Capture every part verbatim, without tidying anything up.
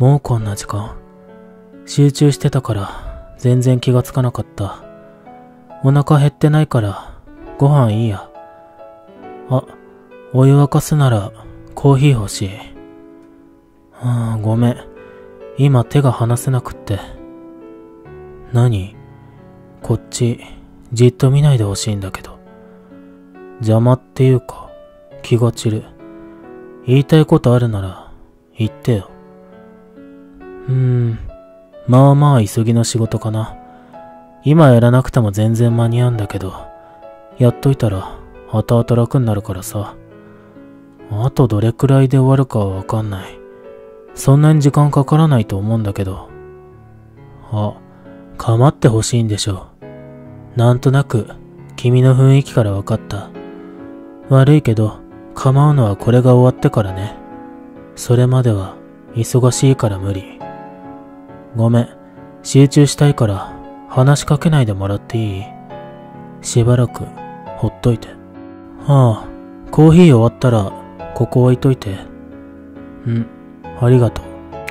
もうこんな時間。集中してたから全然気がつかなかった。お腹減ってないからご飯いいや。あ、お湯沸かすならコーヒー欲しい。あーごめん。今手が離せなくって。何？こっちじっと見ないでほしいんだけど。邪魔っていうか気が散る。言いたいことあるなら言ってよ。うーん、まあまあ急ぎの仕事かな。今やらなくても全然間に合うんだけど、やっといたら後々楽になるからさ。あとどれくらいで終わるかはわかんない。そんなに時間かからないと思うんだけど。あ、構ってほしいんでしょう。なんとなく君の雰囲気からわかった。悪いけど構うのはこれが終わってからね。それまでは忙しいから無理。ごめん、集中したいから話しかけないでもらっていい？しばらくほっといて。ああ、コーヒー終わったらここ置いといて。うん、ありがとう。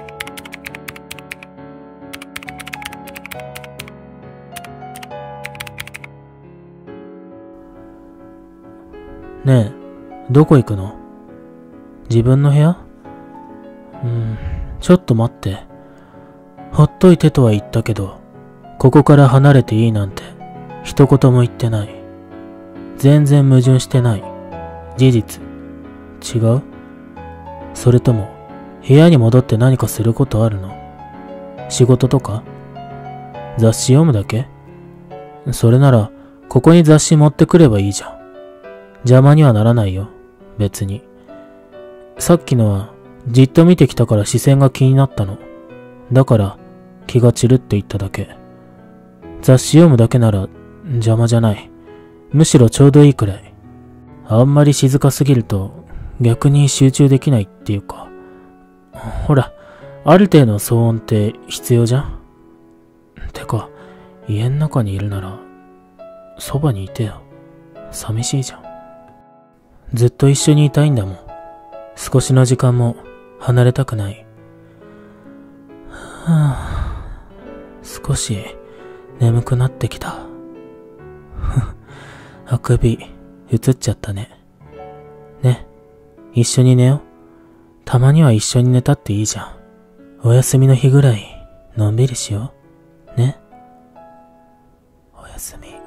ねえ、どこ行くの？自分の部屋？うん、ちょっと待って。ほっといてとは言ったけど、ここから離れていいなんて一言も言ってない。全然矛盾してない。事実。違う？それとも部屋に戻って何かすることあるの？仕事とか？雑誌読むだけ？それならここに雑誌持ってくればいいじゃん。邪魔にはならないよ、別に。さっきのはじっと見てきたから視線が気になったの。だから気が散るって言っただけ。雑誌読むだけなら邪魔じゃない。むしろちょうどいいくらい。あんまり静かすぎると逆に集中できないっていうか。ほら、ある程度の騒音って必要じゃん。てか、家の中にいるならそばにいてよ。寂しいじゃん。ずっと一緒にいたいんだもん。少しの時間も離れたくない。はあ、少し眠くなってきた。あくび映っちゃったね。ね、一緒に寝よう。たまには一緒に寝たっていいじゃん。お休みの日ぐらいのんびりしよう。ね。おやすみ。